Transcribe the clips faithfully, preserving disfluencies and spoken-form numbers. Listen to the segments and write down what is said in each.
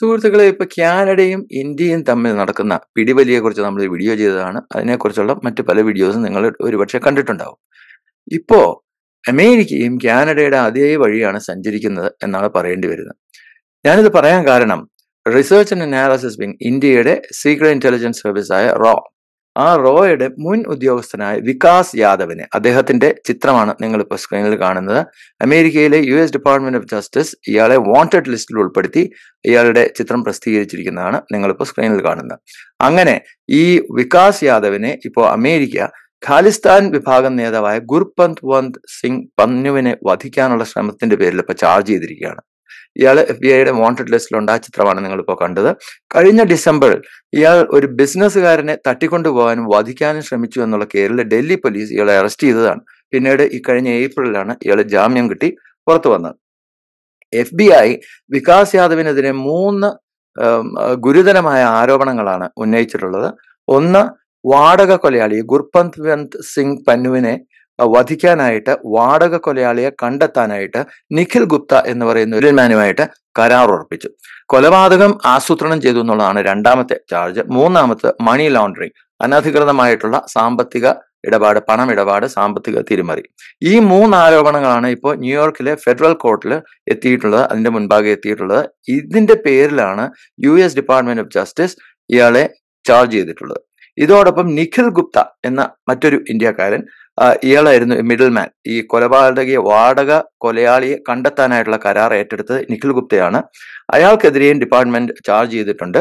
സുഹൃത്തുക്കളെ, ഇപ്പൊ കാനഡയും ഇന്ത്യയും തമ്മിൽ നടക്കുന്ന പിടിവലിയെ കുറിച്ച് നമ്മൾ വീഡിയോ ചെയ്തതാണ്. അതിനെക്കുറിച്ചുള്ള മറ്റു പല വീഡിയോസും നിങ്ങൾ ഒരുപക്ഷെ കണ്ടിട്ടുണ്ടാവും. ഇപ്പോ അമേരിക്കയും കാനഡയുടെ അതേ വഴിയാണ് സഞ്ചരിക്കുന്നത് എന്നാണ് പറയേണ്ടി വരുന്നത്. ഞാനിത് പറയാൻ കാരണം, റിസർച്ച് ആൻഡ് അനാലിസിസ് വിങ് ഇന്ത്യയുടെ സീക്രട്ട് ഇന്റലിജൻസ് സർവീസായ റോ ആ റോയുടെ മുൻ ഉദ്യോഗസ്ഥനായ വികാസ് യാദവിനെ, അദ്ദേഹത്തിന്റെ ചിത്രമാണ് നിങ്ങളിപ്പോൾ സ്ക്രീനിൽ കാണുന്നത്. അമേരിക്കയിലെ U S department of justice ഇയാളെ വാണ്ടഡ് ലിസ്റ്റിൽ ഉൾപ്പെടുത്തി ഇയാളുടെ ചിത്രം പ്രസിദ്ധീകരിച്ചിരിക്കുന്നതാണ് നിങ്ങളിപ്പോൾ സ്ക്രീനിൽ കാണുന്നത്. അങ്ങനെ ഈ വികാസ് യാദവിനെ ഇപ്പോൾ അമേരിക്ക ഖാലിസ്ഥാൻ വിഭാഗം നേതാവായ ഗുർപന്ത് വന്ത് സിംഗ് പന്നുവിനെ വധിക്കാനുള്ള ശ്രമത്തിന്റെ പേരിൽ ഇപ്പോൾ ചാർജ് ചെയ്തിരിക്കുകയാണ്. ഇയാൾ എഫ് ബി ഐയുടെ വാണ്ടഡ് ലിസ്റ്റിലുണ്ട്. ആ ചിത്രമാണ് നിങ്ങളിപ്പോൾ കണ്ടത്. കഴിഞ്ഞ ഡിസംബറിൽ ഇയാൾ ഒരു ബിസിനസ്സുകാരനെ തട്ടിക്കൊണ്ടുപോകാനും വധിക്കാനും ശ്രമിച്ചു എന്നുള്ള കേരള ഡൽഹി പോലീസ് ഇയാളെ അറസ്റ്റ് ചെയ്തതാണ്. പിന്നീട് ഈ കഴിഞ്ഞ ഏപ്രിലാണ് ഇയാൾ ജാമ്യം കിട്ടി പുറത്തു വന്നത്. എഫ് ബി ഐ വികാസ് യാദവിനെതിരെ മൂന്ന് ഗുരുതരമായ ആരോപണങ്ങളാണ് ഉന്നയിച്ചിട്ടുള്ളത്. ഒന്ന്, വാടക കൊലയാളി ഗുർപന്ത് വന്ത് സിംഗ് പന്നുവിനെ വധിക്കാനായിട്ട് വാടക കൊലയാളിയെ കണ്ടെത്താനായിട്ട് നിഖിൽ ഗുപ്ത എന്ന് പറയുന്ന ഒരു മാനുമായിട്ട് കരാർ ഉറപ്പിച്ചു. കൊലപാതകം ആസൂത്രണം ചെയ്തു എന്നുള്ളതാണ് രണ്ടാമത്തെ ചാർജ്. മൂന്നാമത്തെ മണി ലോണ്ടറിങ്, അനധികൃതമായിട്ടുള്ള സാമ്പത്തിക ഇടപാട്, പണമിടപാട്, സാമ്പത്തിക തിരിമറി. ഈ മൂന്ന് ആരോപണങ്ങളാണ് ഇപ്പോൾ ന്യൂയോർക്കിലെ ഫെഡറൽ കോർട്ടിൽ എത്തിയിട്ടുള്ളത്, അതിന്റെ മുൻപാകെ എത്തിയിട്ടുള്ളത്. ഇതിന്റെ പേരിലാണ് U S department of justice ഇയാളെ ചാർജ് ചെയ്തിട്ടുള്ളത്. ഇതോടൊപ്പം നിഖിൽ ഗുപ്ത എന്ന മറ്റൊരു ഇന്ത്യക്കാരൻ, ഇയാളായിരുന്നു മിഡിൽ മാൻ. ഈ കൊലപാതകിയെ വാടക കൊലയാളിയെ കണ്ടെത്താനായിട്ടുള്ള കരാർ ഏറ്റെടുത്തത് നിഖിൽ ഗുപ്തയാണ്. അയാൾക്കെതിരെയും ഡിപ്പാർട്ട്മെന്റ് ചാർജ് ചെയ്തിട്ടുണ്ട്.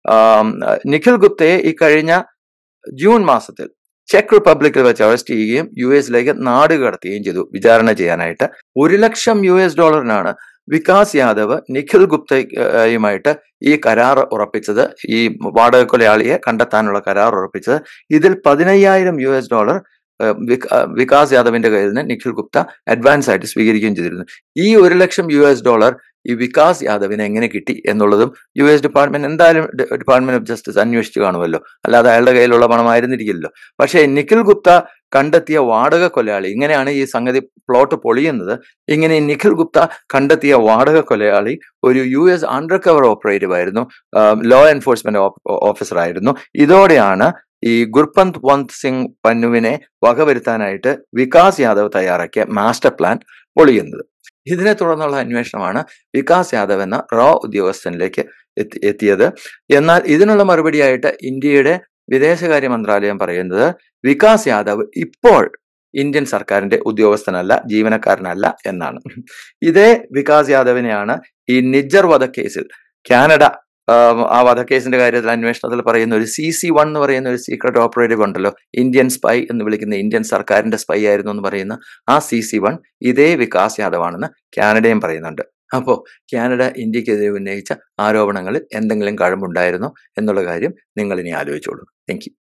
നിഖിൽ ഗുപ്തയെ ഈ കഴിഞ്ഞ ജൂൺ മാസത്തിൽ ചെക്ക് റിപ്പബ്ലിക്കിൽ വെച്ച് അറസ്റ്റ് ചെയ്യുകയും യു എസിലേക്ക് നാട് കടത്തുകയും ചെയ്തു വിചാരണ ചെയ്യാനായിട്ട്. ഒരു ലക്ഷം യു എസ് ഡോളറിനാണ് വികാസ് യാദവ് നിഖിൽ ഗുപ്തയുമായിട്ട് ഈ കരാർ ഉറപ്പിച്ചത്, ഈ വാടക കൊലയാളിയെ കണ്ടെത്താനുള്ള കരാർ ഉറപ്പിച്ചത്. ഇതിൽ പതിനയ്യായിരം യു എസ് ഡോളർ വികാസ് യാദവിന്റെ കയ്യിൽ നിന്ന് നിഖിൽ ഗുപ്ത അഡ്വാൻസ് ആയിട്ട് സ്വീകരിക്കുകയും ചെയ്തിരുന്നു. ഈ ഒരു ലക്ഷം യു എസ് ഡോളർ ഈ വികാസ് യാദവിന് എങ്ങനെ കിട്ടി എന്നുള്ളതും യു എസ് ഡിപ്പാർട്ട്മെന്റ് എന്തായാലും ഡിപ്പാർട്ട്മെന്റ് ഓഫ് ജസ്റ്റിസ് അന്വേഷിച്ചു കാണുമല്ലോ, അല്ലാതെ അയാളുടെ കയ്യിലുള്ള പണമായിരുന്നിരിക്കില്ലല്ലോ. പക്ഷേ നിഖിൽ ഗുപ്ത കണ്ടെത്തിയ വാടക കൊലയാളി, ഇങ്ങനെയാണ് ഈ സംഗതി പ്ലോട്ട് പൊളിയുന്നത്. ഇങ്ങനെ നിഖിൽ ഗുപ്ത കണ്ടെത്തിയ വാടക കൊലയാളി ഒരു U S undercover operative ആയിരുന്നു, ലോ എൻഫോഴ്സ്മെന്റ് ഓഫീസർ ആയിരുന്നു. ഇതോടെയാണ് ഈ ഗുർപന്ത് വന്ത് സിംഗ് പന്നുവിനെ വകവരുത്താനായിട്ട് വികാസ് യാദവ് തയ്യാറാക്കിയ മാസ്റ്റർ പ്ലാൻ പൊളിയുന്നത്. ഇതിനെ തുടർന്നുള്ള അന്വേഷണമാണ് വികാസ് യാദവ് എന്ന റോ ഉദ്യോഗസ്ഥനിലേക്ക് എത്തി എത്തിയത് എന്നാൽ ഇതിനുള്ള മറുപടിയായിട്ട് ഇന്ത്യയുടെ വിദേശകാര്യ മന്ത്രാലയം പറയുന്നത്, വികാസ് യാദവ് ഇപ്പോൾ ഇന്ത്യൻ സർക്കാരിന്റെ ഉദ്യോഗസ്ഥനല്ല, ജീവനക്കാരനല്ല എന്നാണ്. ഇതേ വികാസ് യാദവിനെയാണ് ഈ നിജ്ജർ വധക്കേസിൽ കാനഡ ആ വധക്കേസിന്റെ കാര്യത്തിൽ അന്വേഷണത്തിൽ പറയുന്ന ഒരു സി സി വൺ എന്ന് പറയുന്ന ഒരു സീക്രട്ട് ഓപ്പറേറ്റീവ് ഉണ്ടല്ലോ, ഇന്ത്യൻ സ്പൈ എന്ന് വിളിക്കുന്ന, ഇന്ത്യൻ സർക്കാരിന്റെ സ്പൈ ആയിരുന്നു എന്ന് പറയുന്ന ആ സി സി വൺ ഇതേ വികാസ് യാദവ് ആണെന്ന് കാനഡയും പറയുന്നുണ്ട്. അപ്പോൾ കാനഡ ഇന്ത്യക്കെതിരെ ഉന്നയിച്ച ആരോപണങ്ങളിൽ എന്തെങ്കിലും കഴമ്പുണ്ടായിരുന്നോ എന്നുള്ള കാര്യം നിങ്ങൾ ഇനി ആലോചിച്ചോളൂ. Thank you.